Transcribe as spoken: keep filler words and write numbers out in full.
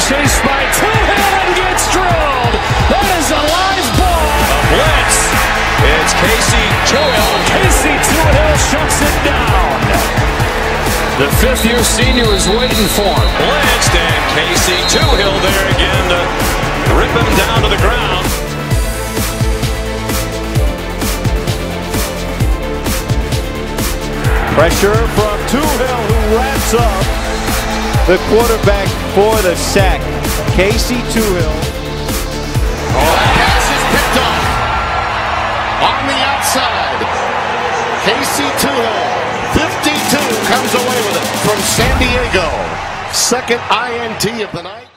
chased by Toohill and gets drilled. That is a live ball. A blitz. It's Casey Toohill. Casey Toohill shuts it down. The fifth-year senior is waiting for him. Blitzed, and Casey Toohill there again to rip him down to the ground. Pressure from Toohill, who wraps up the quarterback for the sack. Casey Toohill. Oh, that pass is picked off on the outside. Casey Toohill, fifty-two, comes away with it from San Diego. Second I N T of the night.